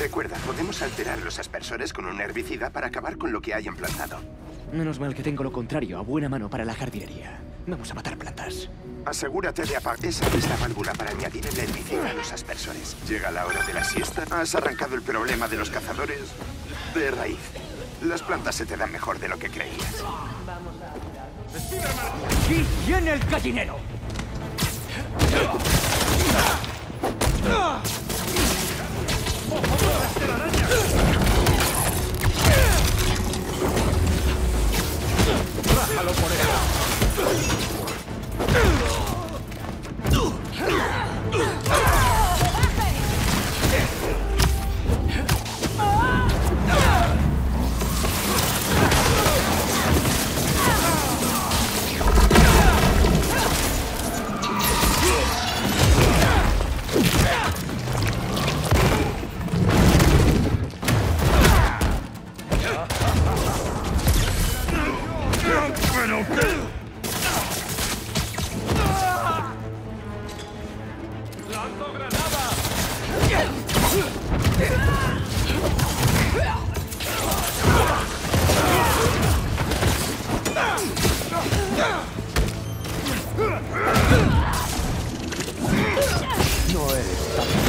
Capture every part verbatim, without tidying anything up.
Recuerda, podemos alterar los aspersores con un herbicida para acabar con lo que hay implantado. Menos mal que tengo lo contrario a buena mano para la jardinería. Vamos a matar plantas. Asegúrate de apagar. Esa es la válvula para añadir el herbicida a los aspersores. Llega la hora de la siesta. Has arrancado el problema de los cazadores de raíz. Las plantas se te dan mejor de lo que creías. ¡Aquí viene el gallinero! ¡Bájalo por él! No eres tan...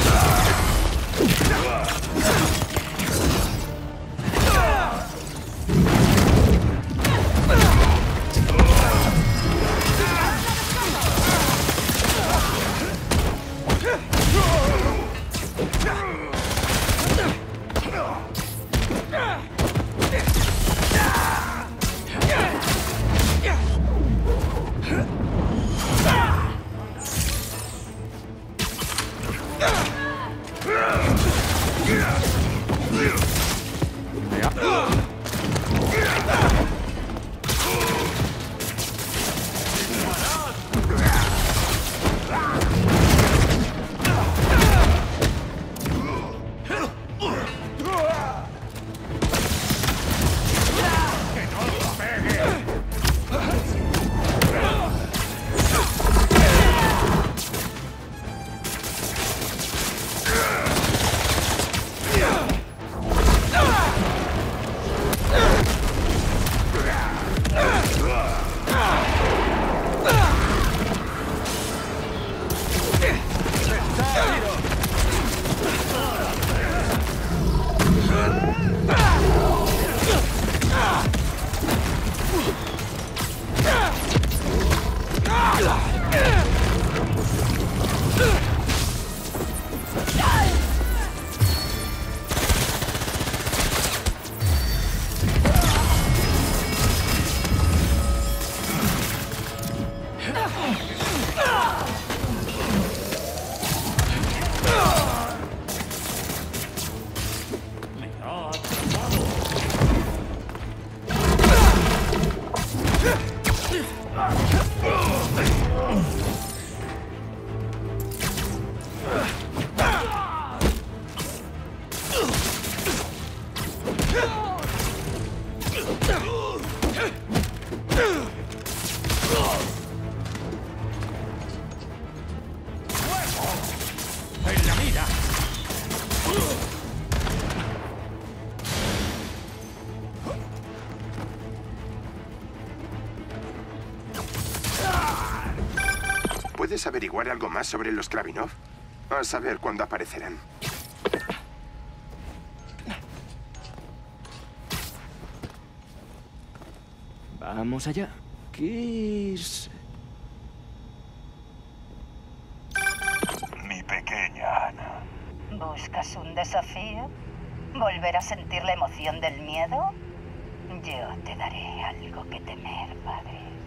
¿Puedes averiguar algo más sobre los Kravinov? A saber cuándo aparecerán. Vamos allá. ¿Qué es...? Mi pequeña Ana. ¿Buscas un desafío? ¿Volver a sentir la emoción del miedo? Yo te daré algo que temer, padre.